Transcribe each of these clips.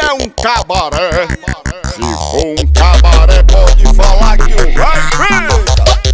é um cabaré. Se for um cabaré, pode falar que o vai fica.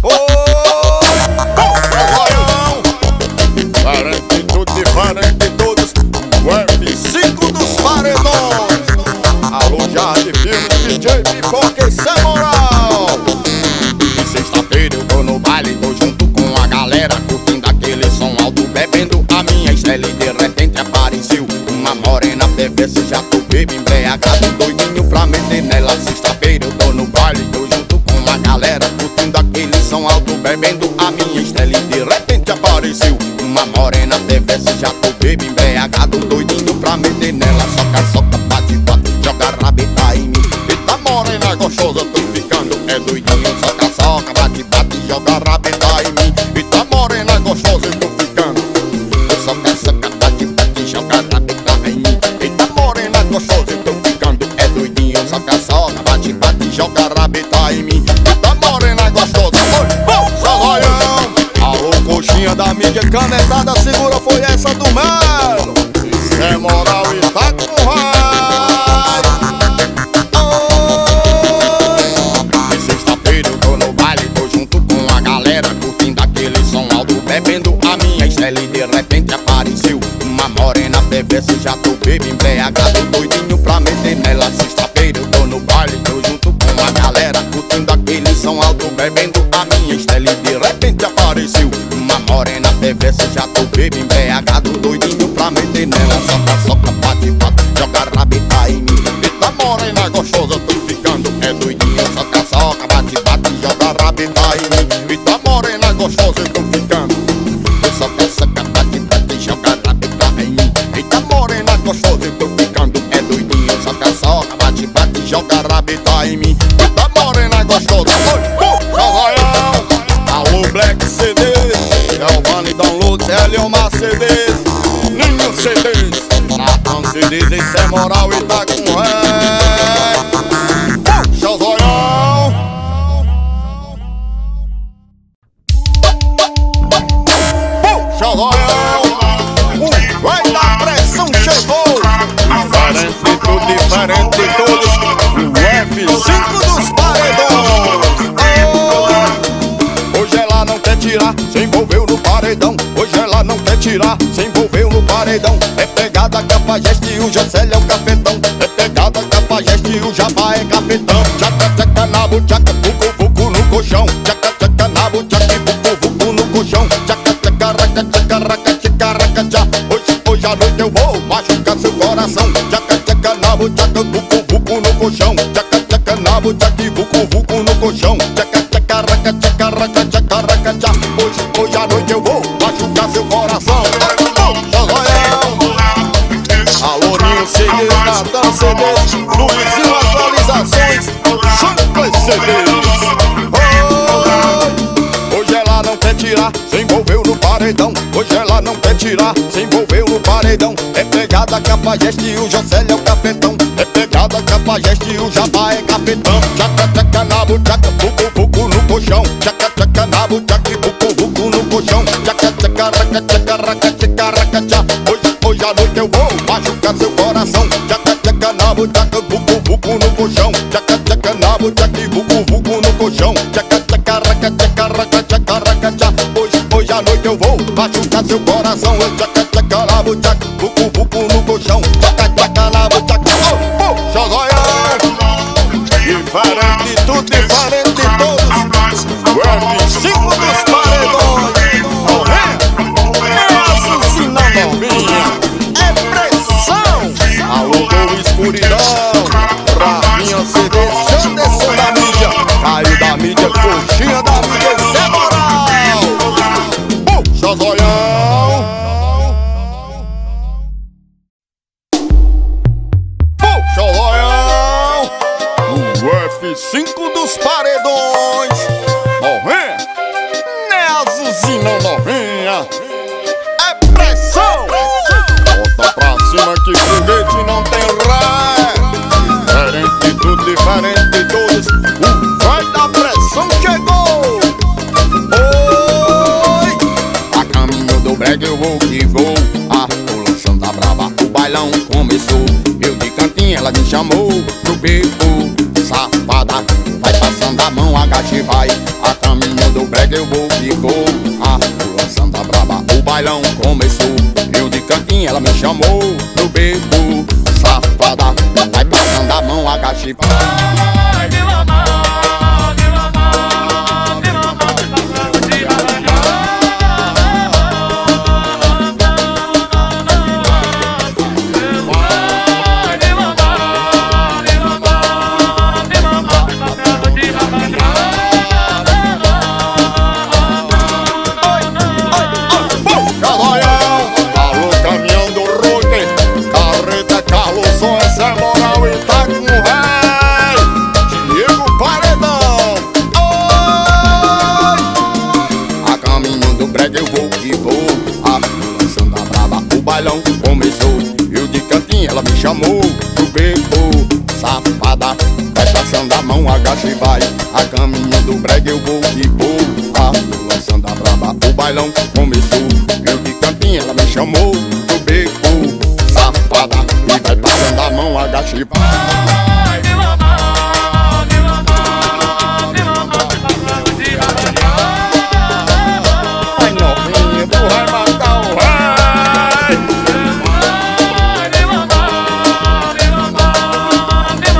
Baião, diferente, tudo diferente de todos. O F5 dos paredões. Alô, Jardim Filmes, DJ Pipoca, isso é moral. E sexta-feira eu tô no baile, tô junto com a galera, curtindo aquele som alto, bebendo a minha Estela. E de repente apareceu uma morena perversa, já tô bebo, embriagado, doidinho pra meter nela. Sexta-feira eu tô no baile, tô junto com a galera, curtindo aquele som alto, bebendo a minha Estela. E de repente apareceu uma morena perversa, já tô bebo, embriagado, doidinho pra meter nela. Soca, bate, joga rabeta em mim. Eita morena gostosa, tô ficando é doidinho. Soca, bate, joga rabeta em mim. Eita morena gostosa, eu tô ficando. Soca, bate, joga rabeta em mim. Eita morena gostosa, eu tô ficando é doidinho. Soca, bate, joga rabeta em mim. Eita morena gostosa, Salaião. Alô, coxinha da mídia canetada, segura, foi essa do Melo. É moral e tá com raiva. E sexta-feira eu tô no baile, tô junto com a galera, curtindo aquele som alto, bebendo a minha Estela. E de repente apareceu uma morena perversa, já tô bebo, embriagado, doidinho pra meter nela. Sexta-feira eu tô no baile, tô junto com a galera, curtindo aquele som alto, bebendo a minha Estela. E de repente apareceu uma morena perversa, já tô bebo, embriagado, doidinho pra meter nela. Soca, bate, joga rabeta em mim. Eita morena gostosa, tô ficando é doidinho. Soca, bate, joga rabeta em mim. Eita morena gostosa, eu tô ficando. Soca, bate, joga rabeta em mim. Eita morena gostosa, eu tô ficando é doidinho. Soca, bate, joga rabeta em mim. Eita morena gostosa, Salaião. Alô, Black CDs, Giovanni Downloads, Eliomar CDs, Ninho CDs, Natan CDs, isso é moral e tá com ré. Chazaião. Chazaião. O rei da pressão chegou. Diferente, tudo diferente de todos. O F5 dos paredões. Hoje ela não quer tirar, se envolveu no paredão. Hoje ela não quer tirar, se envolveu no paredão. É pegada, Cafajeste e o Jacélio é o cafetão. É pegada, Cafajeste e o Jabá é cafetão. Tchaca, na buchaca, vucu, no colchão. Tchaca, na buchaca e vucu, no colchão. Tchaca, raca, tchá. Hoje à noite eu vou machucar seu coração. Tchaca, na buchaca, vucu, no colchão. Tchaca, na buchaca e vucu, no colchão. Tchaca, raca, tchá. Hoje à noite eu vou machucar seu coração. Alô, Ninho CDs, Natan CDs, Luizinho Atualizações, Simples CDs. Hoje ela não quer tirar, se envolveu no paredão. Hoje ela não quer tirar, se envolveu no paredão. É pegada, Cafajeste e o Jacélio é o cafetão. É pegada, Cafajeste e o Jabá é cafetão. Tchaca, na buchaca, vucu, no colchão. Tchaca, na buchaca e vucu, no colchão. Tchaca, raca, tchá. Hoje à noite eu vou machucar seu coração. Tchaca, na buchaca, vucu, no colchão. Tchaca, na buchaca e vucu, no colchão. Tchaca, raca, tchá. Hoje à noite eu vou machucar seu coração. Tchaca, na buchaca, vucu, no colchão. Tchaca, na buchaca, Chazaião. Diferente, tudo diferente de todos. O F5 dos paredões. É pressão. Alô, do escuridão. Rafinha CD, Janderson da mídia. Caio da mídia, coxinha da mídia, isso é moral. Chazaião. Chazaião. O F5 dos paredões. Morrer. Né, Azulzinho, novinha. Bota pra cima que foguete não tem ré. Diferente, tudo diferente de todos. O vai da pressão chegou. Oi! A caminho do brega eu vou que vou. A pulação da brava, o bailão começou. Eu de cantinho cantinho ela me chamou pro beco. Safada, vai passando a mão, agache vai. A caminho do brega eu vou que vou. Lançando a braba, o bailão começou. Eu de cantinho ela me chamou pro beco. Safada, vai passando a mão, agache vai. Meu amor, meu amor, meu amor, eu vou que vou. Lançando a braba, o bailão começou. Eu de cantinho ela me chamou pro beco. Safada, vai passando a mão, agache e vai. A caminho do brega eu vou que vou. Lançando a braba, o bailão começou. Eu de cantinho ela me chamou pro beco. Safada, e vai passando a mão, agache e vai. meu amor, meu amor, meu amor, tu vai matar o rei. meu amor, meu amor, meu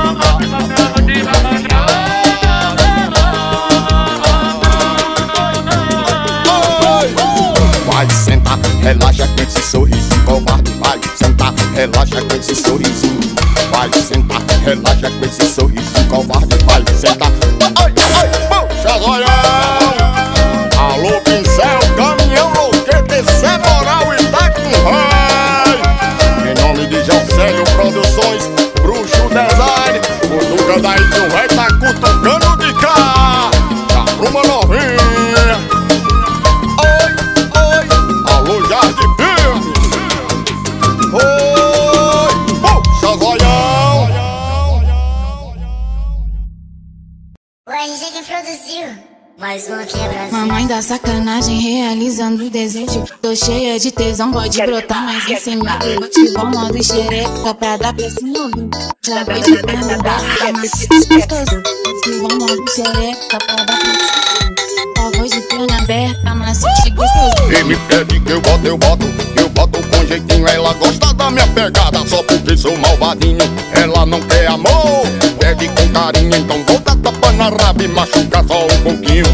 amor, vai sentar, relaxa com esse sorrisinho covarde. Vai sentar, relaxa com esse sorrisinho. Vai sentar, relaxa com esse sorrisinho covarde. Vai sentar. Ai, ai, puxa zoião. Alô, pincel, caminhão, louquete, sem moral e tá com rei. Em nome de Jocélio Produções, Bruxo Design, o Duca da Índia vai tá cutucando de cá. Arruma novinha. Oi, oi, alô, Jardim Filmes. Oi, puxa zoião. O RG que produziu mais uma quebra. Mamãe da sacanagem realizando o desejo. Tô cheia de tesão, pode brotar mais em cima. Ativar o modo xereca pra dar pra esse novo. Já vou de perna aberta, macio gostoso. Ativar o modo xereca pra dar pra esse novo. Já vou de perna aberta, macio gostoso. E me pede que eu boto com jeitinho. Ela gosta da minha pegada só porque sou malvadinho. Ela não quer amor, pede com carinho. Então vou dar tapa na raba e machucar só um pouquinho.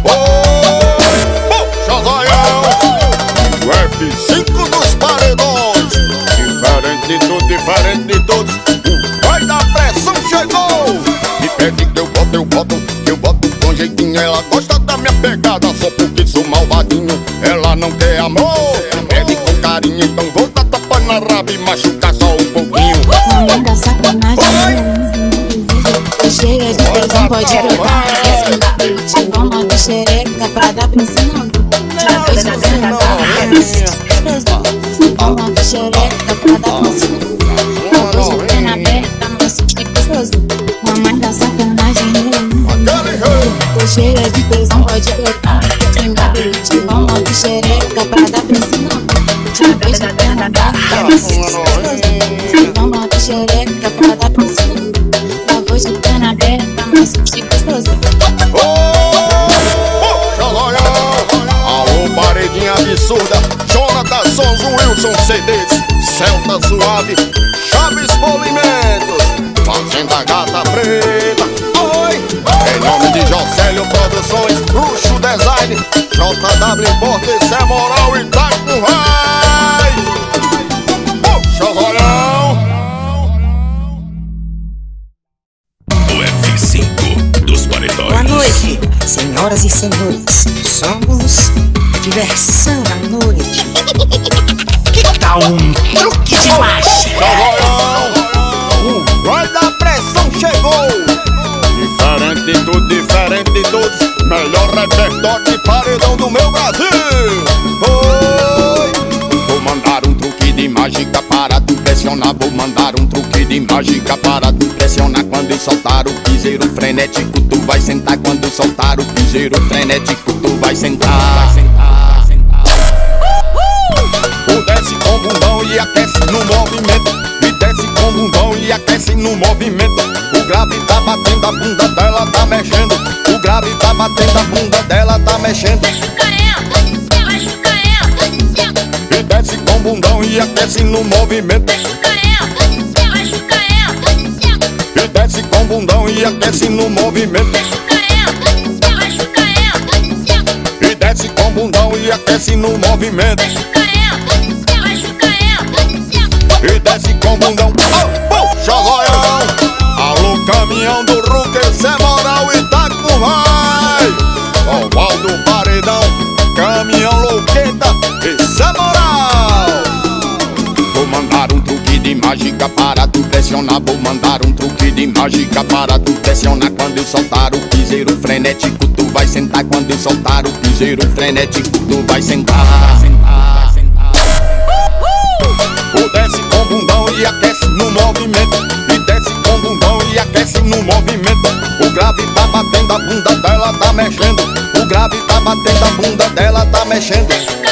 Puxa zoião, o F5 dos paredões. Diferente de tudo, diferente de todos. O pai da pressão chegou. Me pede que eu boto com jeitinho. Ela gosta da minha pegada só porque sou malvadinho. Ela não quer amor, pede com carinho. Então vou dar tapa na raba e machucar só um pouquinho. Mamãe da sacanagem realizando o desejo. Tô cheia de tesão, pode brotar mais em cima. Ativar o modo xereca pra dar pra esse novo. Já vou de perna aberta, macio gostoso. Ativar o modo xereca pra dar pra esse novo. Já vou de perna aberta, macio gostoso. Mamãe da sacanagem realizando. Tô cheia de tesão, pode brotar mais em cima. Ativar o modo xereca pra dar pra esse novo. Já vou de perna aberta, macio gostoso. Ativar o modo xereca pra dar pra esse novo. Já vou de perna aberta, macio gostoso. Alô, paredinha absurda, Jonathan Sons, Wilson CDs, Celta Suave, Chaves Polimentos, Fazenda Gata Preta. Oi, em nome de Jocélio Produções, Bruxo Design, JW Importes, é moral e tá com rei. Puxa zoião. O F5 dos paredões. Boa noite, senhoras e senhores. Somos diversão à noite. Que tal um truque de mágica? O Vai da Pressão chegou. Diferente de tudo, diferente de todos. Melhor repertório de paredão do meu Brasil. Oi, vou mandar um truque de mágica para te impressionar. Vou mandar um truque de mágica para te impressionar. Quando soltar o piseiro frenético, tu vai sentar. Quando soltar o piseiro frenético, tu vai sentar. O desce com bundão e aquece no movimento. E desce com bundão e aquece no movimento. O grave tá batendo, a bunda dela tá mexendo. O grave tá batendo, a bunda dela tá mexendo. E desce com bundão e aquece no movimento. E desce com bundão e aquece no movimento. E desce com bundão e aquece no movimento. E desce com bundão. Puxa zoião. Alô, caminhão do Ruque, cê moral e tá com vai. Oval do paredão, caminhão louqueta e cê moral. Vou mandar um truque de mágica para tu pressionar. Vou mandar um truque de mágica para tu pressionar. Quando eu soltar o piseiro frenético, tu vai sentar. Quando eu soltar o piseiro frenético, tu vai sentar. O desce com bundão e aquece no movimento. E desce com bundão e aquece no movimento. O grave tá batendo, a bunda dela tá mexendo. O grave tá batendo, a bunda dela tá mexendo.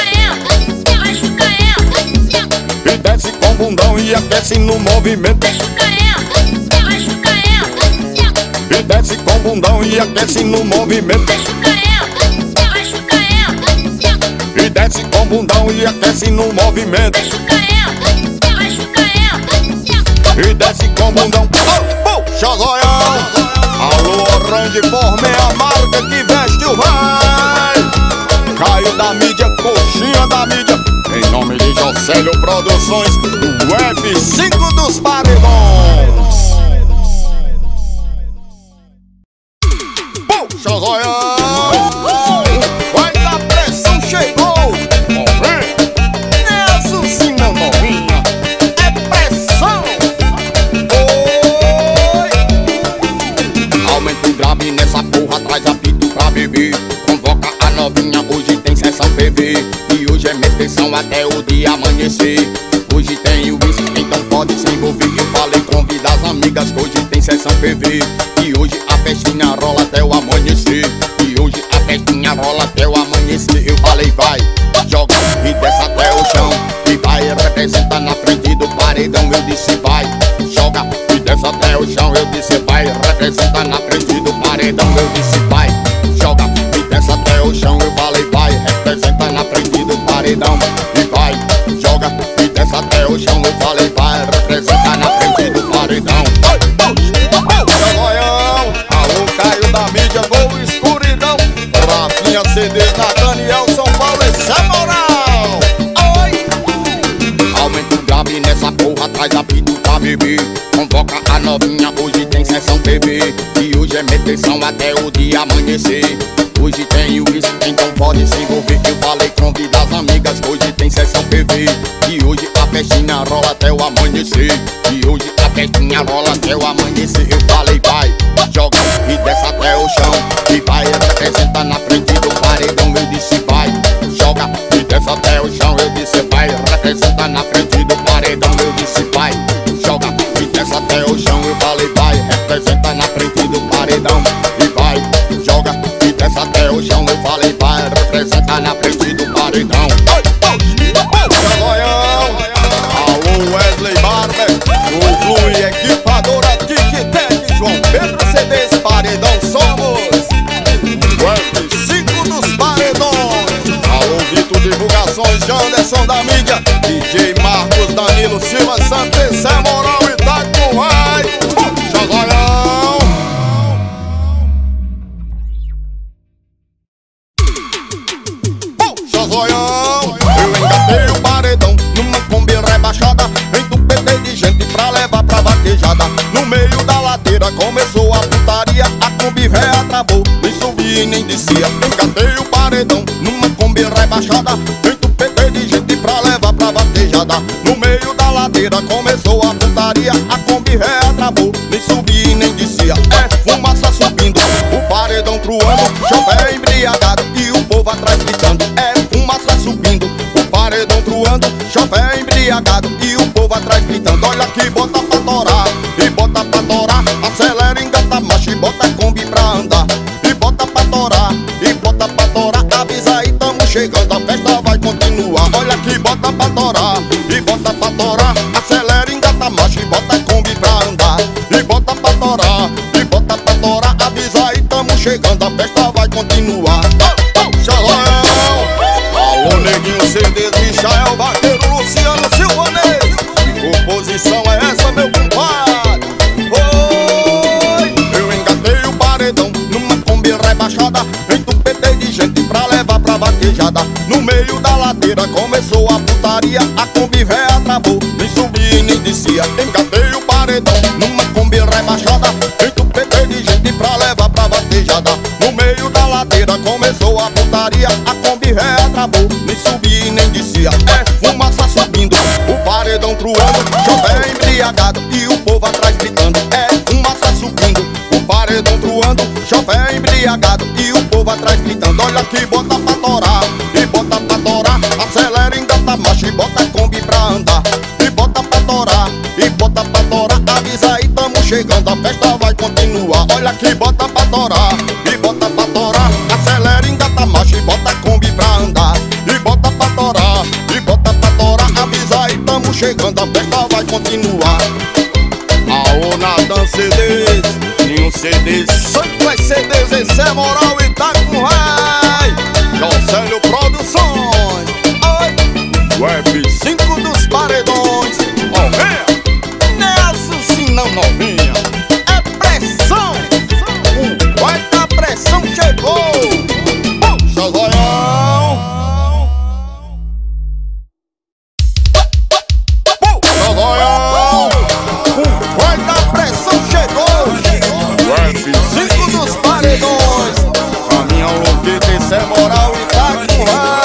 E desce com bundão e aquece no movimento. E desce com bundão e aquece no movimento. E desce com bundão e aquece no movimento. E desce com bundão. Puxa zoião. Alô, Orange Forme, a marca que veste o vai. Caio da mídia, coxinha da mídia. Em nome de Jocélio Produções, o F5 dos paredões. Puxa zoião. Vai dar pressão, chegou. Nessa porra traz apito pra beber. Convoca a novinha, hoje tem sessão PV. E hoje é meteção até o dia amanhecer. Hoje tem o whisky, então pode se envolver. Eu falei, convida as amigas que hoje tem sessão PV. E hoje a festinha rola até o amanhecer. E hoje a festinha rola até o amanhecer. Eu falei, vai, joga e desce até o chão. E vai, representa na frente do paredão. Eu disse, vai, joga e desce até o chão. Eu disse, vai, representa na frente do paredão. Eu disse, vai, joga e desce até o chão. Eu falei, vai, representa na frente do paredão. E vai, joga e desce até o chão. Eu falei, vai, representa na frente do paredão. Alô, Caio da mídia, gol escuridão. Rafinha CD na Daniel, São Paulo e Cê moral. Oi. Aumenta o grave nessa porra, traz apito pra beber. Convoca a novinha, hoje tem sessão PV. E hoje é meteção até o dia amanhecer. Hoje tem o whisky, então pode se envolver. Eu falei, convida as amigas, hoje tem sessão PV. E hoje a festinha rola até o amanhecer. E hoje a festinha rola até o amanhecer. Eu falei, vai, joga e desce até o chão. E vai, representa na frente do paredão. Eu disse, vai, joga e desce até o chão. Eu disse, vai, representa na frente do paredão. Eu disse, vai, joga e desce até o chão. Eu falei, vai, representa na frente do paredão. E vai, joga e desce até o chão. Eu falei, vai, representa na frente do paredão. Alô, Wesley Barber, o Blue e equipadora Tic-Tac, João Pedro CDs, paredão somos o F5 dos paredões. Alô, Vitor Divulgações, Janderson da mídia, DJ Marcos, Danilo Silva, Santos, Cê moral e Itacuai. Puxa zoião. Puxa zoião. Eu engatei o paredão numa Kombi rebaixada, entupetei de gente pra levar pra vaquejada. No meio da ladeira começou a putaria, a Kombi véia travou, nem subia e nem descia. Engatei o paredão numa Kombi rebaixada, entupetei de gente pra levar pra vaquejada. No meio da ladeira começou a putaria, a Kombi véia travou, nem subia e nem descia. É fumaça subindo, o paredão truando, chover embriagado e o povo atrás gritando. É fumaça subindo, o paredão truando, chover embriagado e o povo atrás gritando. Olha que bota pra torar, e bota pra torar, acelera, engata marcha e bota a Kombi pra andar. E bota pra torar, e bota pra torar, avisa aí, tamo chegando, a festa vai continuar. Olha que bota pra torar, e bota pra torar, acelera, engata marcha e bota a Kombi putaria, a Kombi véia travou. Nem subia e nem descia, engatei o paredão numa Kombi rebaixada, feito PT de gente pra levar pra batejada. No meio da ladeira começou a putaria, a Kombi véia travou. Nem subia e nem descia, fumaça subindo, o paredão truando, chover embriagado e o povo atrás gritando. Fumaça subindo, o paredão truando, chover embriagado e o povo atrás gritando. Olha que bota pra torar, e bota pra torar, acelera, engata a marcha e bota a Kombi pra andar. E bota pra torar, e bota pra torar, avisa aí, tamo chegando, a festa vai continuar. Olha que bota pra torar, e bota pra torar, acelera, engata a marcha e bota a Kombi pra andar. E bota pra torar, e bota pra torar, avisa aí, tamo chegando, a festa vai continuar. Aô, Natan CDs, nenhum CDs, santo é CDs, esse é moral e tá com rei. Jocélio Produções, oi, o F5 dos paredões. Novinha, nessa sim não novinha, é pressão, vai da pressão chegou. Puxa zoião, puxa zoião, vai da pressão chegou. O F5 dos paredões, caminhão louquito, esse é moral e tá com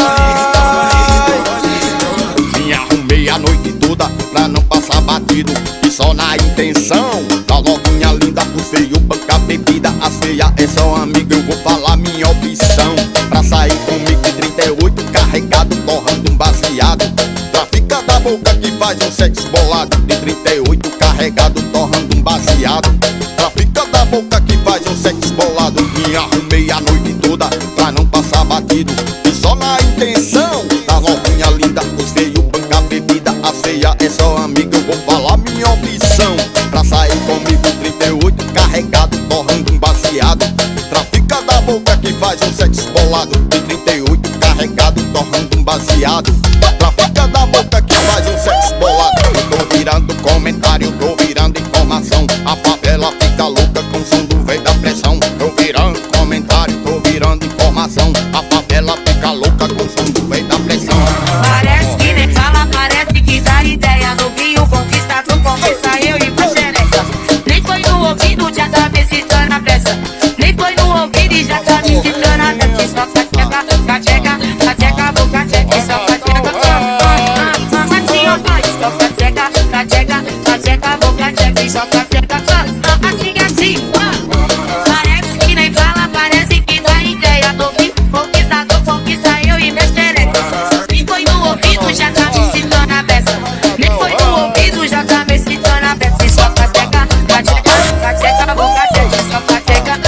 rei. Me arrumei a noite toda pra não passar batido, e só na intenção da novinha linda, o feio banca bebida, a ceia é só amiga, eu vou falar minha opção. Pra sair comigo de 38 carregado, torrando um baseado, trafica da boca que faz um sexo bolado. De 38 carregado, torrando um baseado, trafica da boca que faz um sexo bolado. Me arrumei a noite toda pra não passar batido, e só na intenção da novinha linda, os feios banca bebida, a ceia é só amiga, eu vou falar minha opção. Pra sair comigo 38 carregado, torrando um baseado, trafica da boca que faz um sexo bolado. De 38 carregado, torrando um baseado, trafica da boca que faz um sexo bolado. Eu tô virando comentário, tô virando informação, a favela fica louca com o som do véio da pressão. Tô virando comentário, tô virando informação, a favela fica louca com o som do véio da pressão. Parece que nem fala, parece que dá ideia. Novinho conquistador, conquista eu e pra xereca. Nem foi no ouvido, já tá me citando a peça. Nem foi no ouvido e já tá me citando a peça. Só cateca, cateca, cateca, vou cateca, só cateca, assim ó, vai. Só cateca, cateca, cateca, vou cateca, só cateca, assim, assim, parece que nem fala, parece que dá ideia. Novinho conquistador, conquista eu e minha xereca. Nem foi no ouvido, já tá me citando a peça. Nem foi no ouvido, já tá me citando a peça. Só cateca, cateca, cateca, vou cateca, só cateca,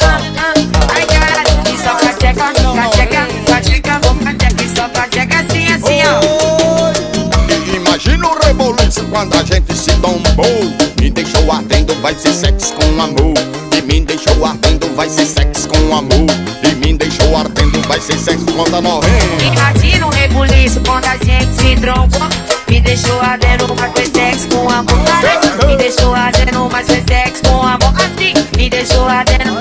ai caralho, só cateca, cateca, cateca, vou cateca, só cateca, assim, assim, ó. Imagina o reboliço quando a gente se tombou. Me deixou ardendo, vai ser sexo com amor. E me deixou ardendo, vai ser sexo com amor. E me deixou ardendo, vai ser sexo com a novinha. Imagina o rebuliço quando a gente se trombou. Me deixou ardendo, mas foi sexo com amor. Me deixou ardendo, mas foi sexo com amor. Assim, me deixou ardendo.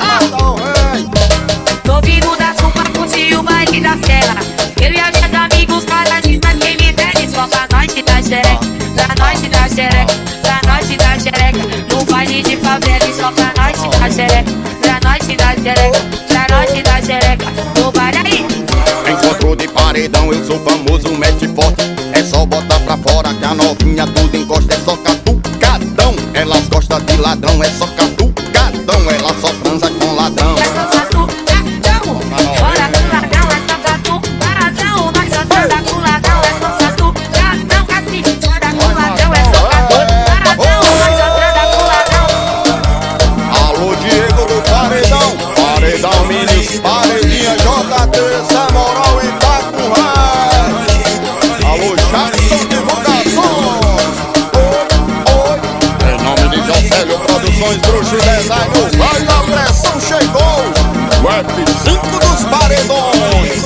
Tô vindo da chuva, curti o baile da serra. Eu e as minhas amigos, cada dia mais quem me der. Só pra nós te dar xereca, pra nós te dar xereca, pra nós te dar xereca. No baile de favela, só pra nós te dar xereca, pra nós te dar xereca, pra nós te dar xereca. No baile aí. Encontro de paredão, eu sou famoso, mete forte. É só botar pra fora que a novinha tudo encosta. É só catucadão, elas gostam de ladrão. É só catucadão, ela só transa com ladrão. É só catucadão, fora do ladrão. É só catucadão, nós só transa com ladrão. É só catucadão, assim, transa com ladrão. É só catucadão, nós só transa com ladrão. Alô, Diego do paredão, paredão, meninos, paredinha, JT, essa moral e tá com rei. Alô, Jackson Divulgações, oi, em nome de Jocélio Produções, Bruxo e Design, o vai da pressão chegou. O F5 dos paredões,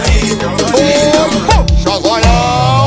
puxa zoião.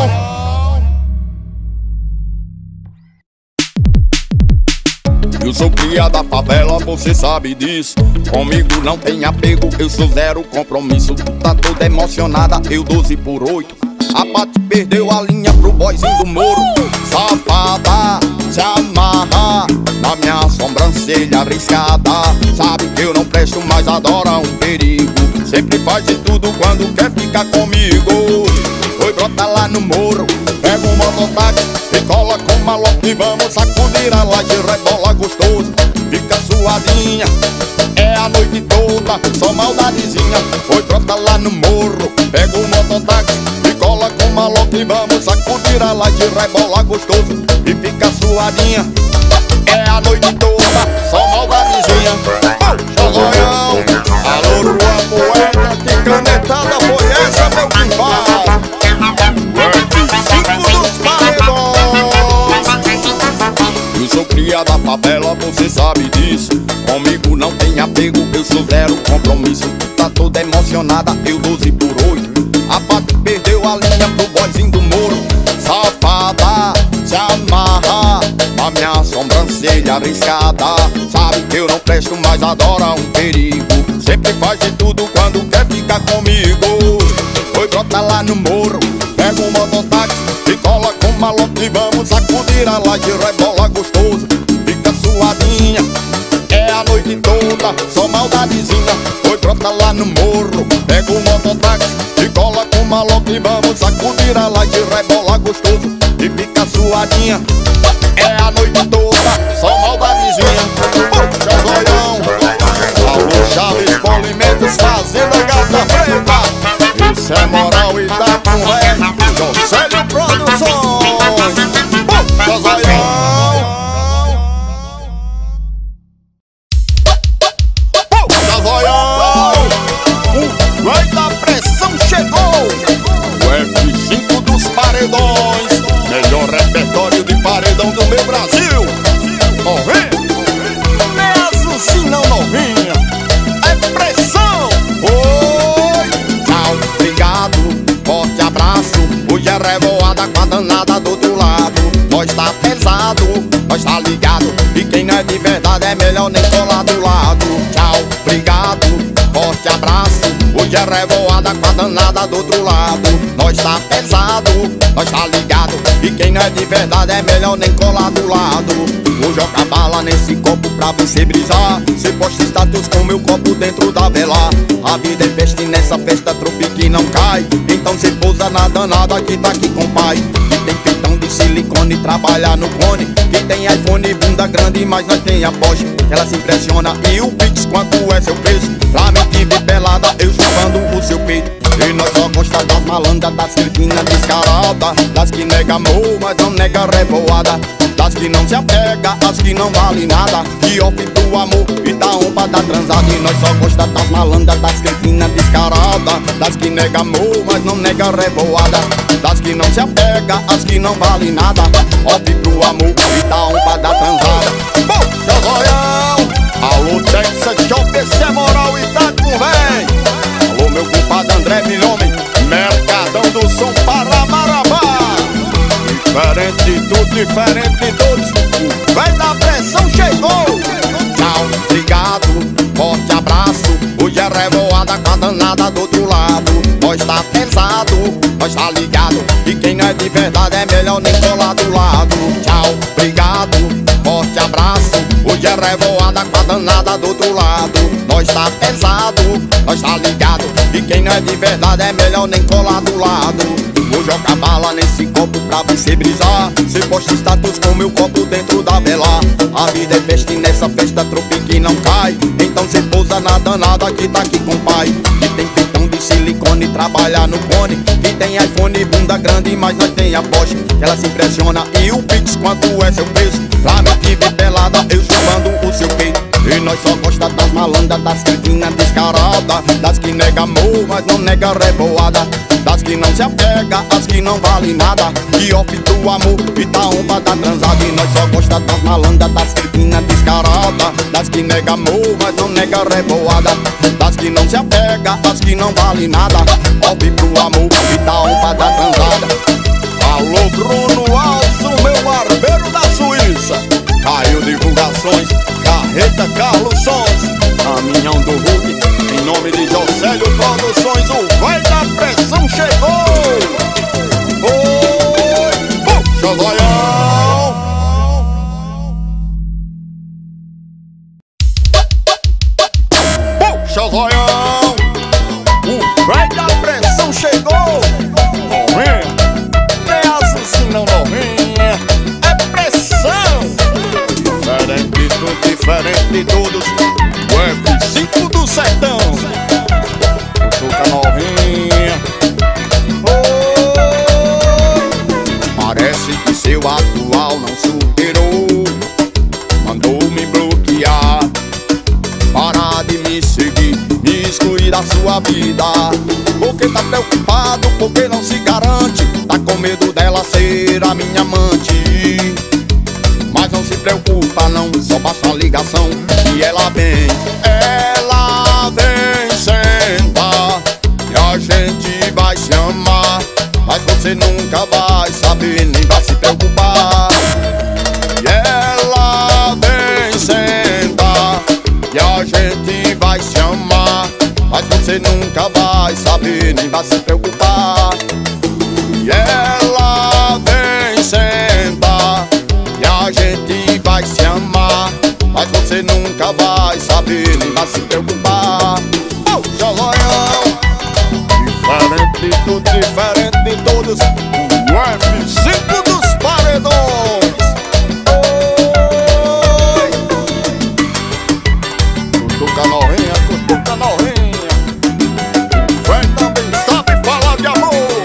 Eu sou cria da favela, você sabe disso. Comigo não tem apego, eu sou zero compromisso. Tu tá toda emocionada, eu 12 por 8. A Pati perdeu a linha pro boyzinho do moro. Safada, se amarra na minha sobrancelha arriscada. Sabe que eu não presto, mas adora um perigo. Sempre faz de tudo quando quer ficar comigo. Oi, brota lá no morro, pega um mototáxi e cola com malote e vamos sacudir a laje, rebola gostoso, fica suadinha. É a noite toda, só maldadezinha. Oi, brota lá no morro, pega um mototáxi e cola com malote e vamos sacudir a laje, rebola gostoso e fica suadinha. É a noite toda, só maldadezinha. Zoião, alô, rua poeta, que canetada foi essa, meu compadre? F5 dos paredões. Eu sou cria da favela, você sabe disso. Comigo não tem apego, eu sou zero compromisso. Tá toda emocionada, eu 12 por 8. A Pati perdeu a linha pro boyzinho do moro. Safada, se amarra na minha sobrancelha arriscada. Sabe que eu não presto, mas adora um perigo. Sempre faz de tudo quando quer ficar comigo. Oi, brota lá no morro, pega um mototáxi e cola com malote e vamos sacudir a laje, rebola gostoso, fica suadinha. É a noite toda, só maldadezinha. Oi, brota lá no morro, pega um mototáxi e cola com malote e vamos sacudir a laje, rebola gostoso e fica suadinha. É a noite toda, só maldadezinha. Puxa, zoião, alô, Chaves, Polimentos, Fazenda Gata Preta. Isso é moral e tá com velho, Jocélio Produções. Puxa, zoião, puxa, zoião, o rei da pressão chegou. O F5 dos paredões, melhor repertório de paredão do meu Brasil. Morrendo, mesmo se não novinha, é pressão. Oi, tchau, obrigado, forte abraço. Hoje é revoada com a danada do outro lado. Nós tá pesado, nós tá ligado, e quem não é de verdade é melhor nem colar do lado. Tchau, obrigado, forte abraço. Hoje é revoada com a danada do outro lado. Nós tá pesado, nós tá ligado, e quem não é de verdade é melhor nem colar do lado. Vou jogar bala nesse copo pra você brisar. Cê posta status com meu copo dentro da vela. A vida é festa e nessa festa tropique que não cai. Então cê pousa na danada que tá aqui com o pai. Que tem peitão de silicone, trabalha no cone. Que tem iPhone, bunda grande, mas nós tem a Porsche. Ela se impressiona e o Pix, quanto é seu preço? Pra mim que vê pelada, eu chupando o seu peito. E nós só gosta das malandras, das cretinas descaradas, das que nega amor, mas não nega revoada, das que não se apega, as que não vale nada, que off do amor e da honra da transada. E nós só gosta das malandras, das cretinas descaradas, das que nega amor, mas não nega revoada, das que não se apega, as que não vale nada, off pro amor e da honra da transada. Puxa, zoião, alô, Texas Shop, esse é moral e tá com véi. Alô, meu compadre André Milhomem, Mercadão do Som para Marabá. Diferente de tudo, diferente de todos, o véi da pressão chegou. Tchau, obrigado, forte abraço. Hoje é revoada com a danada do outro lado. Nós tá pesado, nós tá ligado, e quem não é de verdade é melhor nem colar do lado. Tchau, obrigado, forte abraço. Hoje é revoada com a danada do outro lado. Nós tá pesado, nós tá ligado, e quem não é de verdade é melhor nem colar do lado. Vou jogar bala nesse copo pra você brisar. Cê posta status com meu copo dentro da vela. A vida é festa e nessa festa tropique não cai. Então cê pousa na danada que tá aqui com o pai. Que tem peitão de silicone, trabalha no cone. Que tem iPhone, bunda grande, mas nós tem a Porsche. Que ela se impressiona e o Pix, quanto é seu preço? Pra mim que vê pelada, eu chupando o seu peito. E nós só gosta das malandras, das cretinas descaradas, das que nega amor, mas não nega revoada, das que não se apega, as que não vale nada, que off do amor e da honra da transada. E nós só gosta das malandras, das cretinas descaradas, das que nega amor, mas não nega revoada, das que não se apega, as que não vale nada, off pro amor e da honra da transada. Alô, Bruno Alves, o meu barbeiro da Suíça. Caiu divulgações, Carreta Carlos Sons, Caminhão do Hulk, em nome de Jocélio Produções, o véi da pressão chegou. não superou, mandou me bloquear. Parar de me seguir, me excluir da sua vida. Porque tá preocupado, porque não se garante, tá com medo dela ser a minha amante. Mas não se preocupa não, só basta a ligação e ela vem. Ela vem, senta e a gente vai se amar. Mas você nunca vai saber, nem vai se preocupar. E ela vem, senta e a gente vai se amar. Mas você nunca vai saber, nem vai se preocupar. E ela vem, senta e a gente vai se amar. Mas você nunca vai saber, nem vai se preocupar. Oh, Xolóião, diferente de tudo, diferente de todos, o F5 dos paredões. Oi, cutuca novinha, cutuca novinha. Vem também sabe falar de amor.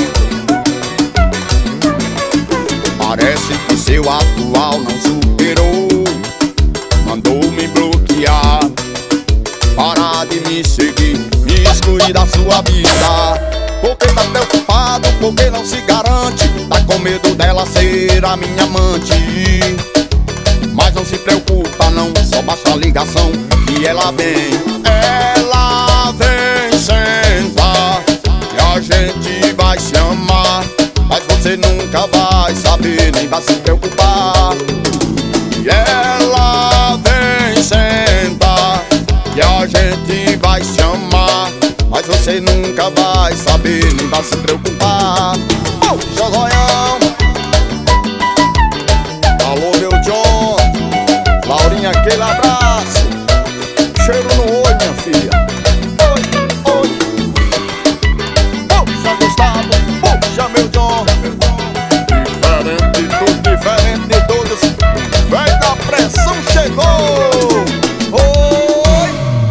Parece que seu atual não superou, mandou me bloquear. Parar de me seguir, me excluir da sua vida. Porque tá preocupado, porque não se garante, tá com medo dela ser a minha amante. Mas não se preocupa não, só basta a ligação e ela vem. Ela vem, senta e a gente vai se amar. Mas você nunca vai saber, nem vai se preocupar. E ela vem, senta e a gente vai se amar. Mas você nunca vai saber, nem vai se preocupar. Oh, Xolóião, alô meu John, Laurinha, aquele abraço. Cheiro no olho, minha filha. Oi, oi. Puxa, Gustavo, puxa, meu John. Diferente de tudo, diferente de todos, vem da pressão, chegou. Oi.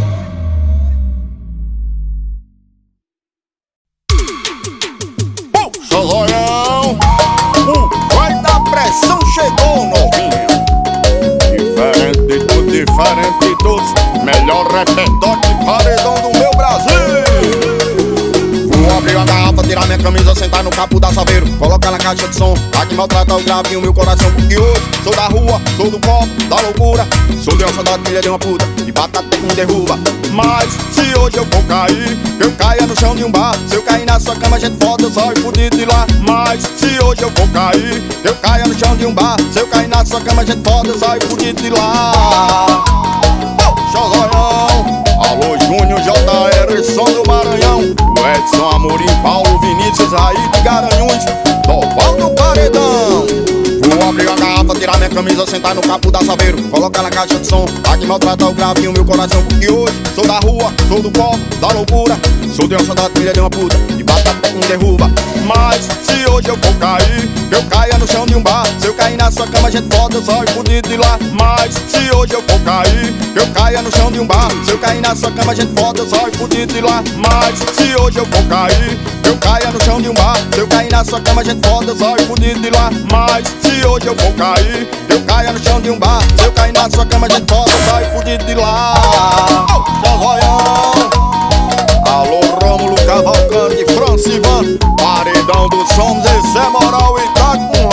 Puxa, Xolóião, vai da pressão, chegou, novinha. Diferente de tudo, diferente de todos, melhor repertório de paredão do meu Brasil. Vou abrir a garrafa, tirar minha camisa, sentar no capo da Saveiro, colocar na caixa de som, a que maltrata o grave e o meu coração. Porque hoje sou da rua, sou do copo, da loucura, sou de uma saudade, filha de uma puta, e batata que me derruba. Mas se hoje eu for cair, eu caia no chão de um bar. Se eu cair na sua cama, gente foda, eu saio fudido de lá. Mas se hoje eu for cair, eu caia no chão de um bar. Se eu cair na sua cama, gente foda, eu saio fudido de lá. Oh, Xolóião, alô Júnior, JR, som do Maranhão, o Edson Amorim, Paulo Vinícius, Raí de Garanhuns, Doval do Paredão. Vou abrir a garrafa, tirar minha camisa, sentar no capo da Saveiro, colocar na caixa de som, a que maltrata o grave e o meu coração. Porque hoje sou da rua, sou do copo, da loucura, sou de uma saudade, filha de uma puta, e batata que me derruba. Mas se hoje eu for cair, eu caia no chão de um bar. Se eu cair na sua cama, gente foda, eu saio fudido de lá. Mas se hoje eu for cair, eu caia no chão de um bar. Se eu cair na sua cama, gente foda, eu saio fudido de lá. Mas se hoje eu for cair, eu caia no chão de um bar. Se eu cair na sua cama, gente foda, eu saio fudido de lá. Mas se hoje eu for cair, eu caia no chão de um bar. Se eu cair na sua cama, gente foda, eu saio fudido de lá. Oh, Xolóião, alô Rômulo Cavalcante, Francivan, paredão do som, Zé Moral e tá com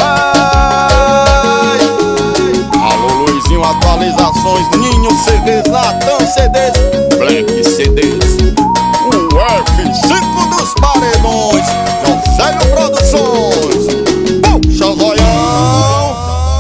rei. Alô Luizinho, atualizações, Ninho CDs, Natan CDs, Black CDs, o F5 dos paredões, Josélio Produções. Puxa, Xolóião,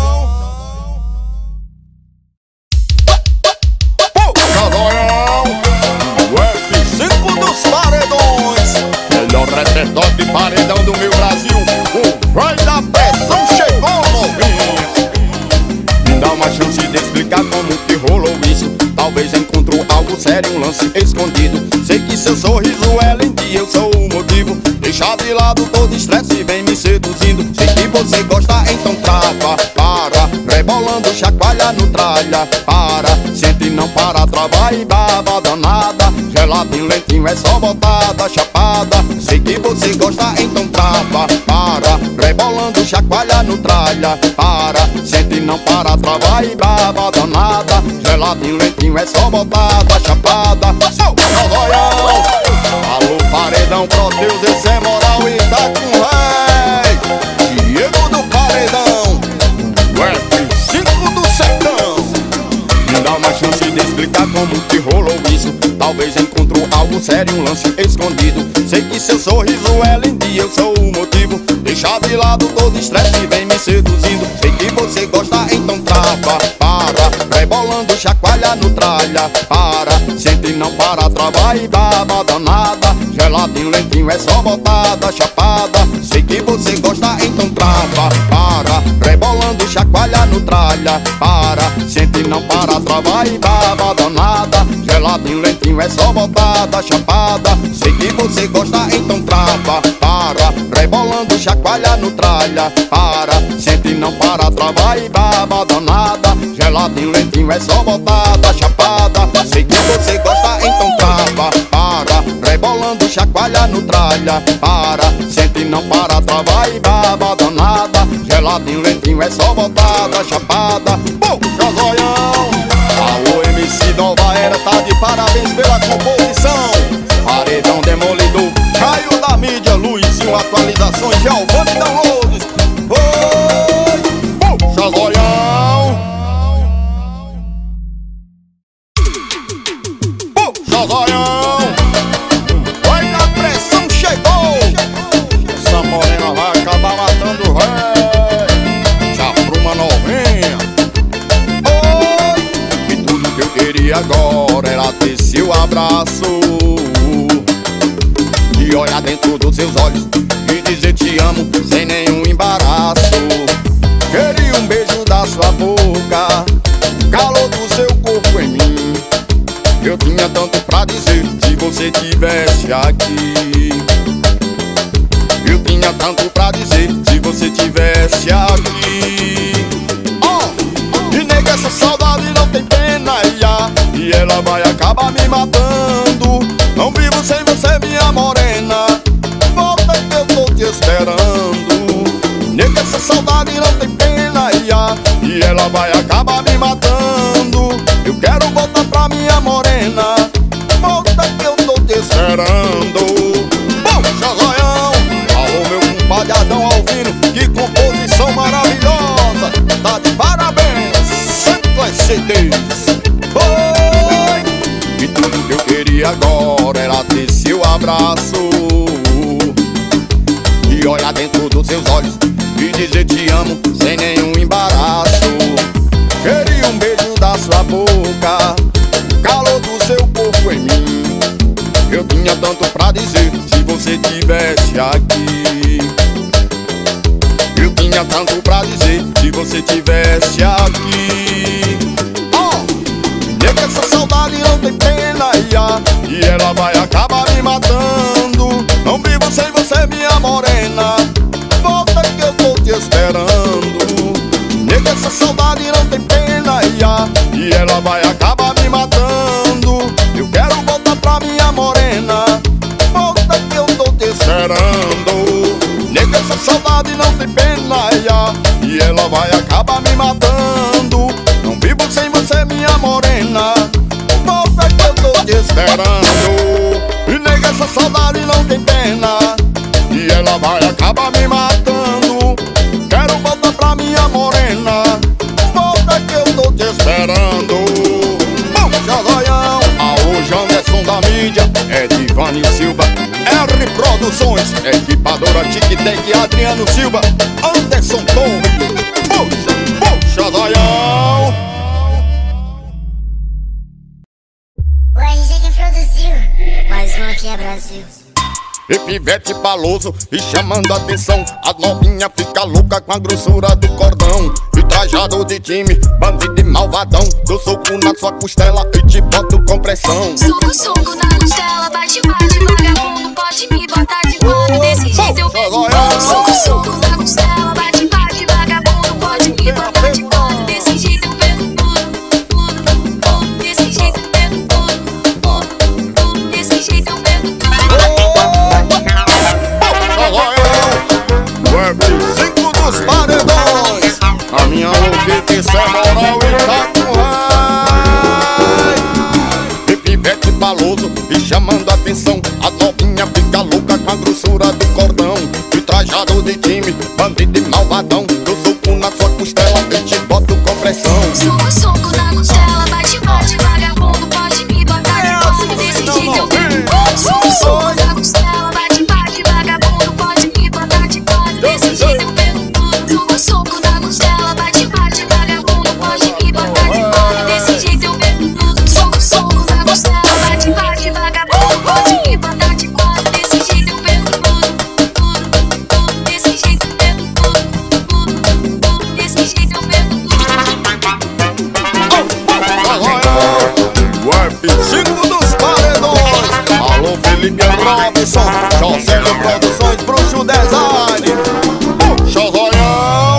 o F5 dos paredões, melhor repertório de paredão do meu Brasil, o vai da pressão, chegou, novinha. Me dá uma chance de explicar como que rolou isso. Talvez encontrou algo sério, um lance escondido. Sei que seu sorriso é lindo e eu sou o motivo. Deixa de lado todo estresse e vem me seduzindo. Sei que você gosta, então trava, para, rebolando, chacoalha no tralha. Para, sente e não para, trava e baba danada. Geladinho, lentinho, é só botada, chapada. Sei que você gosta, então trava, para, rebolando, chacoalha no no tralha. Para, sente e não para, trava e brava danada. Geladinho, lentinho, é só botada, chapada. Seu Jogoião. Alô, paredão, Proteus, esse é moral e tá com rei. Diego do Paredão, o F5 do Sertão. Me dá uma chance de explicar como que rolou isso. Talvez encontrou algo sério, um lance escondido. Sei que seu sorriso é lindo e eu sou o motivo. Deixa de lado todo estresse e vem me seduzindo. Sei que você gosta, então trava, para. Rebolando, chacoalha no tralha. Para, sente e não para, trava e baba danada. Geladinho, lentinho, é só botada, chapada. Sei que você gosta, então trava, para. Rebolando, chacoalha no tralha. Para, sente e não para, trava e baba danada. Geladinho, lentinho, é só botada, chapada. Sei que você gosta, então trava, para. Rebolando, chacoalha no tralha. Para, sente e não para, trava e baba danada. Geladinho, lentinho, é só botada, chapada. Sei que você gosta, então trava, para. Rebolando, chacoalha no tralha. Para, sente e não para, trava e baba danada. Geladinho, lentinho, é só botada, chapada. Puxa, zoião. Alô, MC Nova Era, tá de parabéns pela composição. Paredão demolidor, Caio da mídia, Luizinho, atualizações, Giovanni Downloads. Oi, puxa, zoião. Puxa, zoião. Olha a pressão, chegou. Essa morena vai acabar matando o rei. Já fruma novinha. Oi, e tudo que eu queria agora era ter seu abraço e olhar dentro dos seus olhos e dizer te amo sem nenhum embaraço. Queria um beijo da sua boca, calor do seu corpo em mim. Eu tinha tanto pra dizer se você tivesse aqui. Eu tinha tanto pra dizer se você tivesse aqui. E nega, essa saudade não tem pena, e ela vai acabar me matando. Não vivo sem você, minha morena. Volta que eu tô te esperando. Nega, essa saudade não tem pena, e ela vai acabar me matando. Eu quero voltar pra minha morena. Volta que eu tô te esperando. Puxa, zoião. Alô, meu compadre Adão Alvino, que composição maravilhosa. Tá de parabéns, Centlas CDs. Oi, e tudo que eu queria agora era ter seu abraço e olhar dentro dos seus olhos e dizer te amo sem nenhum embaraço. Queria um beijo da sua boca, calor do seu corpo em mim. Eu tinha tanto pra dizer se você tivesse aqui. Eu tinha tanto pra dizer se você tivesse aqui. Nega, essa saudade não tem pena, e ela vai acabar me matando. Não vivo sem você, minha morena. Volta que eu tô te esperando. Nega, essa saudade não tem pena, e ela vai acabar me matando. Eu quero voltar pra minha morena. Volta que eu tô te esperando. Nega, essa saudade não tem pena, e ela vai acabar me matando. Não vivo sem você, minha morena. Volta que eu tô te esperando. E nega, essa saudade não tem pena, e ela vai acabar me matando. Quero voltar pra minha morena. Volta que eu tô te esperando. Puxa, zoião. Alô, Janderson da mídia, Edivane Silva, R Produções, equipadora Tic-Tac, Adriano Silva, Anderson Torres. Puxa, zoião. O RG que produziu. Mais um aqui é Brasil. E Pivete Paloso, e chamando a atenção, a novinha fica louca com a grossura do cordão. E trajado de time, bandido e malvadão, dou soco na sua costela e te boto com pressão. Soco, soco na costela, bate, bate, vagabundo, pode me botar de pano. Desse jeito eu pego. Soco, soco na costela, bate, bate, vagabundo, pode me botar de pano. Desse jeito eu pego tudo, tudo, tudo. Desse jeito eu pego tudo, tudo, tudo. Desse jeito eu pego tudo. O F5 dos Paredões. Acredita, isso é moral e tá com raiva. E pivete baloso e chamando a atenção. A novinha fica louca com a grossura do cordão. E trajado de time, bandido e malvadão. Eu soco na sua costela e te boto com pressão. Soco, soco na costela, bate, bate, vagabundo, pode me botar de costas desse jeito eu pego. Soco, soco na costela, bate, bate, vagabundo, pode me botar de costas desse jeito eu pego tudo. Soco, soco na costela, bate, bate, vagabundo, pode me botar de costas desse jeito eu pego tudo. Soco, soco na costela, bate, bate, vagabundo, pode me botar de costas desse jeito eu pego tudo. Tudo, tudo, desse jeito eu pego tudo. Tudo, tudo, desse jeito eu pego tudo. O F5 dos paredões. Alô, Felipe Robinson, Josélio Produções, Bruxo Design. Puxa, zoião.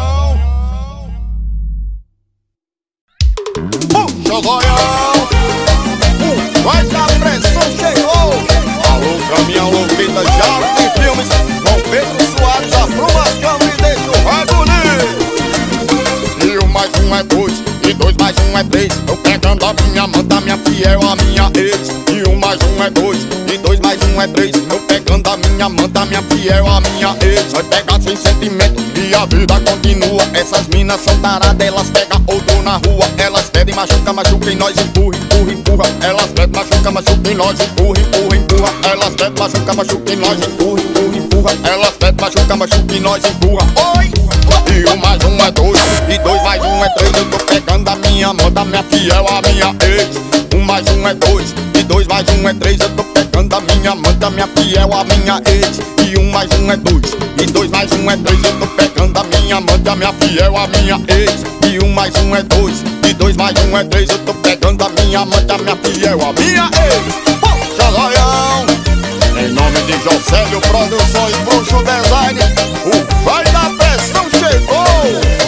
Puxa, zoião. Vai dar pressão, chegou. Alô, caminhão louquita, já tem filmes. Com Pedro Soares, apruma as câmeras e deixa o vai bonito. E o mais um é dois, e dois mais um é três. Eu pegando a minha manta, minha fiel, a minha ex. E o mais um é dois, e dois mais um é três. Eu pegando a minha manta, minha fiel, a minha ex. Vai pegar sem sentimento e a vida continua. Essas minas são taradas, elas pegam outro na rua. Elas pedem machuca, machuca e nós empurra, empurra, empurra. Elas pedem machuca, machuca e nós empurra, empurra, empurra. Elas pedem machuca, machuca e nós empurra, empurra, empurra. Elas pedem machuca, machuca e nós empurra. Oi! E o mais um é dois, e dois mais um é três. Eu tô pegando a minha manta, minha fiel, a minha ex. Um mais um é dois, e dois mais um é três. Eu tô pegando a minha manta, minha fiel, a minha ex. E um mais um é dois, e dois mais um é três. Eu tô pegando a minha manta, minha fiel, a minha ex. E um mais um é dois, e dois mais um é três. Eu tô pegando a minha manta, minha fiel, a minha ex. Poxa, zoião. Em nome de Josélio Produções, Bruxo Design, o vai da pressão chegou.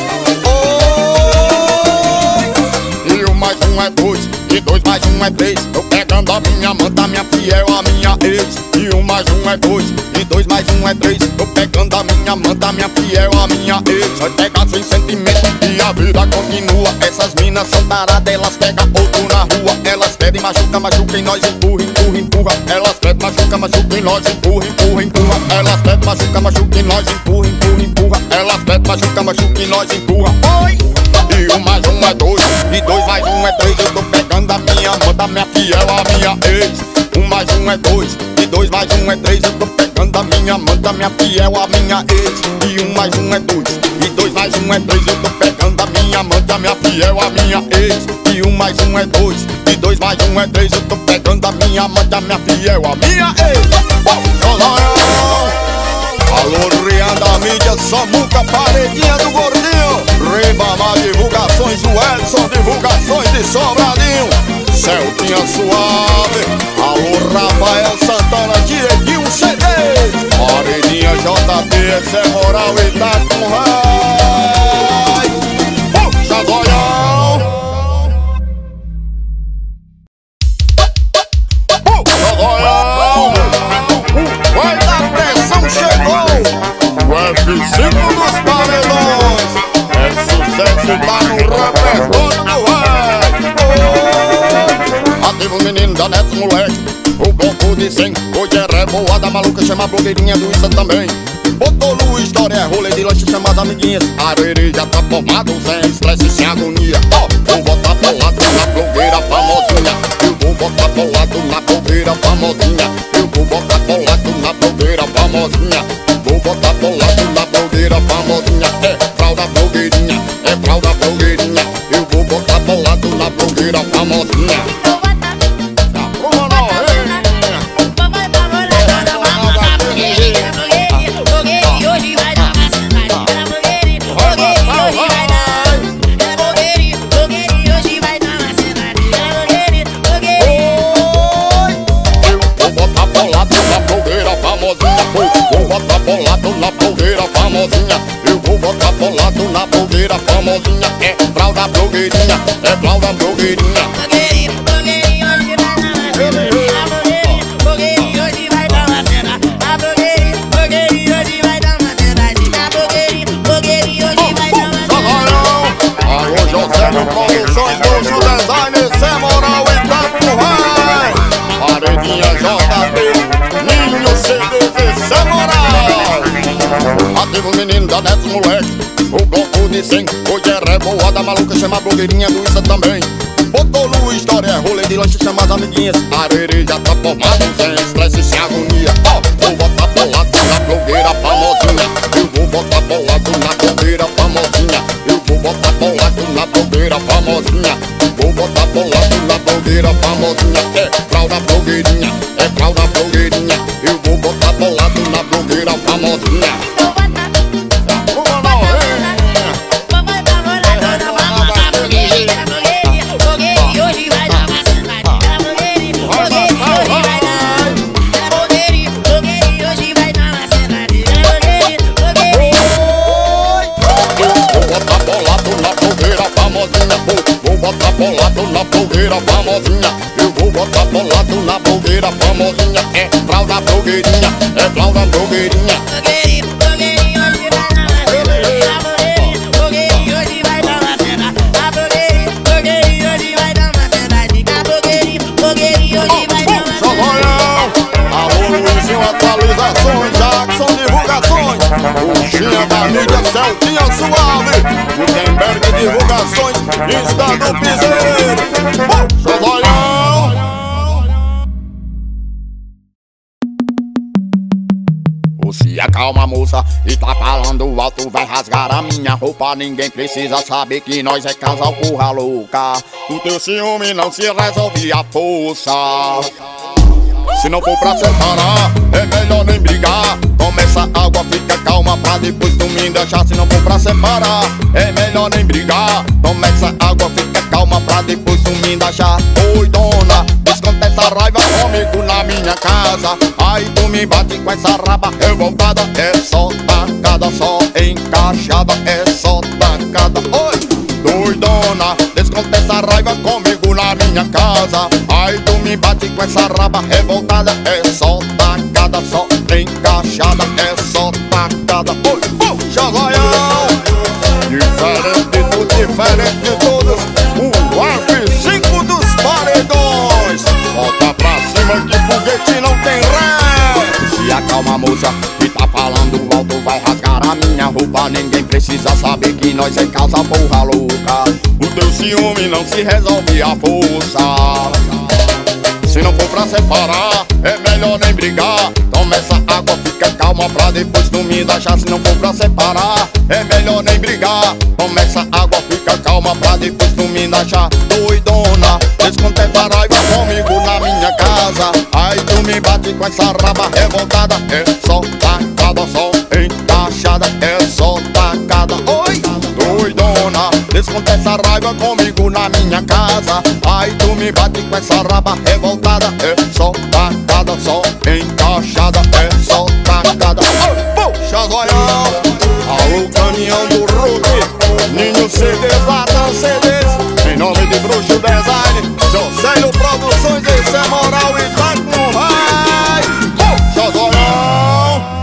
Oi! E o mais um é dois, e dois mais um é três. Eu pegando a minha manta, minha fiel, a minha ex. E o mais um é dois, e dois mais um é três. Eu pegando a minha manta, minha fiel, a minha ex. Vai pegar sem sentimento e a vida continua. Essas minas são taradas, elas pegam outro na rua. Elas pedem machuca, machuca e nós empurra, empurra, empurra. Elas pedem machuca, machuca e nós empurra, empurra, empurra. Elas pedem machuca, machuca e nós empurra, empurra, empurra. Elas pedem machuca, machuca e nós empurra. Oi! E o mais um é dois, e dois mais um é três. Eu tô pegando a minha manta, minha fiel, a minha ex. Um mais um é dois, e dois mais um é três. Eu tô pegando a minha manta, minha fiel, a minha ex. E um mais um é dois, e dois mais um é três. Eu tô pegando a minha manta, minha fiel, a minha ex. E um mais um é dois, e dois mais um é três. Eu tô pegando a minha manta, minha fiel, a minha ex. Alô, Rian da mídia, Samuca, paredinha do gordinho. Ribamar divulgações, o Edson, divulgações de Sobradinho. Celtinha suave. Alô, Rafael Santana, Dieguinho CD. Paredinha JB, essa é moral e tá com raiva. Puxa, zoião. Puxa, zoião. Vai dar pressão, chegou. O F5 dos paredões. É sucesso, tá no repertório do rap. Ativa o menino da Neto, moleque. O bloco de 100. Hoje é revoada maluca, chama a blogueirinha do Insta também. Botou no história, é rolê de lanche, chama as amiguinhas. A areia já tá formado, sem estresse, sem agonia. Ó, vou botar bolado na blogueira famosinha. Eu vou botar bolado na blogueira famosinha. Eu vou botar bolado na blogueira famosinha. Vou botar bolado na blogueira famosinha. É fralda blogueirinha, é fralda blogueirinha. Eu vou botar bolado na blogueira famosinha. Vou botar bolado na blogueira famosinha. Eu vou botar bolado na blogueira famosinha. É fralda blogueirinha, é fralda blogueirinha. Blogueirinho, blogueirinho, hoje vai dar uma cena. A blogueirinho, hoje vai dar uma cena. A blogueirinho, blogueirinho, hoje vai dar uma cena. A blogueirinho, blogueirinho, hoje vai dar uma cena. de 100. Hoje é revoada maluca, chama blogueirinha do Insta também. Botou no história, rolê de lanche, chama as amiguinhas. Arerê já tá formado, sem estresse, sem agonia. Ó, vou botar bolado na blogueira famosinha. Eu vou botar bolado na blogueira famosinha. Eu vou botar bolado na blogueira famosinha. Vou botar bolado na blogueira famosinha. É fralda blogueirinha, é fralda blogueirinha. Eu vou botar bolado na blogueira famosinha. Botar bolado na blogueira famosinha. Eu vou botar bolado na blogueira famosinha. É fralda blogueirinha, é fralda blogueirinha. Blogueirinho, hoje vai na macena. Blogueirinho, hoje vai na macena. Blogueirinho, hoje vai na macena. Blogueirinho, hoje vai na macena. Alô, Luizinho, atualizações, Jackson, divulgações. Puxinha da mídia, Celtinha Suave. Gutenberg, divulgações, Insta do Piseiro. Xodóião. Se acalma, moça, e tá falando alto, vai rasgar a minha roupa. Ninguém precisa saber que nós é casal porra louca. O teu ciúme não se resolve à força. Se não for pra separar, é melhor nem brigar. Toma essa água, fica calma pra depois tu me deixar. Se não for pra separar, é melhor nem brigar. Toma essa água, fica calma pra depois tu me deixar. Oi dona, desconta essa raiva comigo na minha casa. Aí tu me bate com essa raba revoltada. É só tacada, só encaixada. É só tacada, oi doidona, desconta essa raiva comigo na minha casa. Aí tu me bate com essa raba revoltada. É só tacada, só encaixada. É só tacada, oi, Xazaião. Diferente do diferente de todos, o F5 dos paredões. Volta pra cima que foguete não tem ré. Se acalma, moça, que tá falando alto, vai rasgar a minha roupa. Ninguém precisa saber que nós é casa porra louca. O teu ciúme não se resolve à força. Se não for pra separar, é melhor nem brigar. Toma essa água, fica calma pra depois tu me deixar. Se não for pra separar, é melhor nem brigar. Toma essa água, fica calma pra depois tu me deixar. Doidona, desconta essa raiva comigo na minha casa. Aí tu me bate com essa raba revoltada. É só tacada, só encaixada. É só tacada, oi doidona, desconta essa raiva comigo na minha casa. Aí tu me bate com essa raba revoltada. É só tacada, só encaixada. É só tacada, puxa zoião. Alô, caminhão do Rude, Ninho CDs, Latam CDs. Em nome de Bruxo Design, Jocélio Produções, esse é moral e tá com vai. Puxa zoião.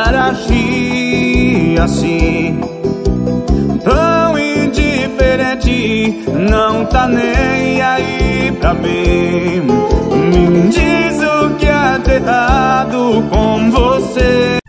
assim, tão indiferente aí, não tá nem aí pra mim. Me diz o que é de errado com você.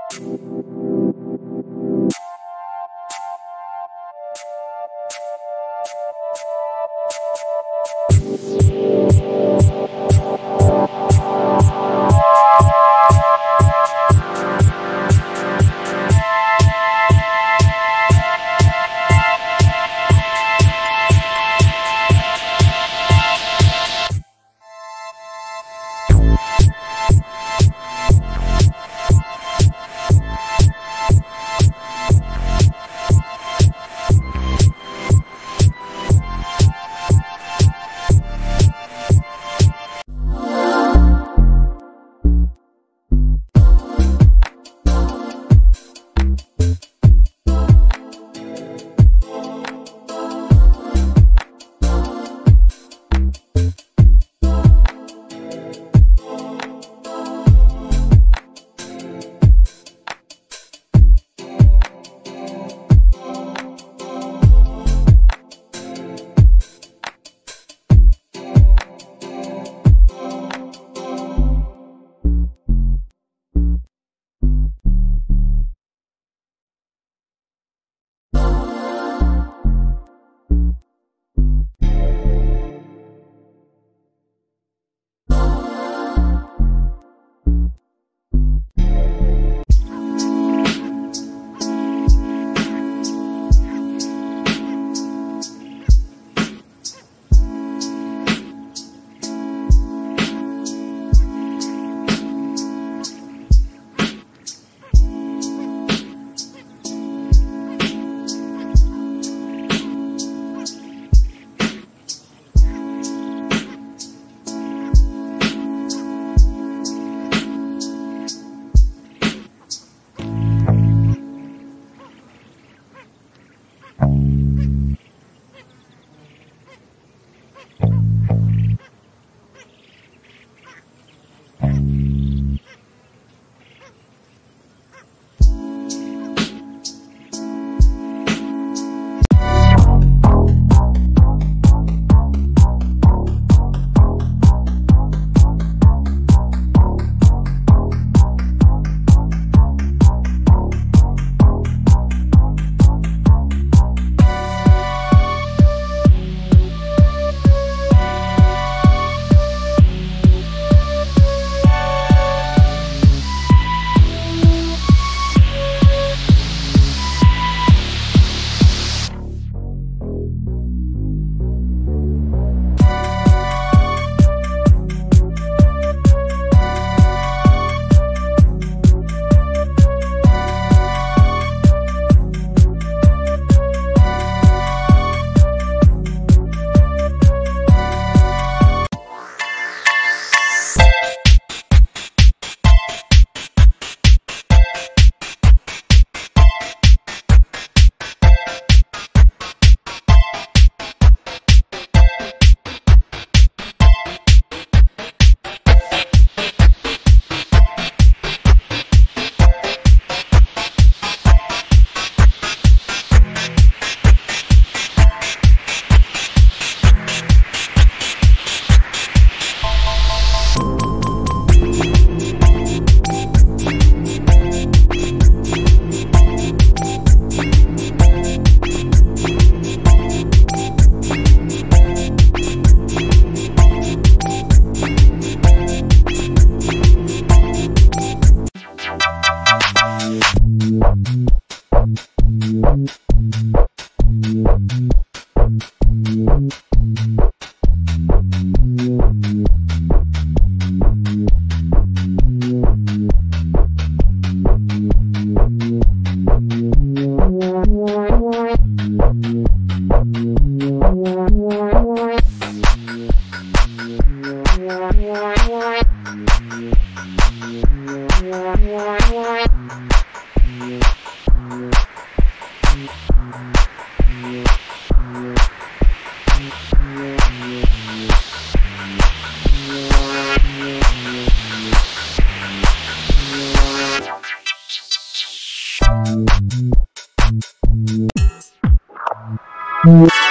Yeah.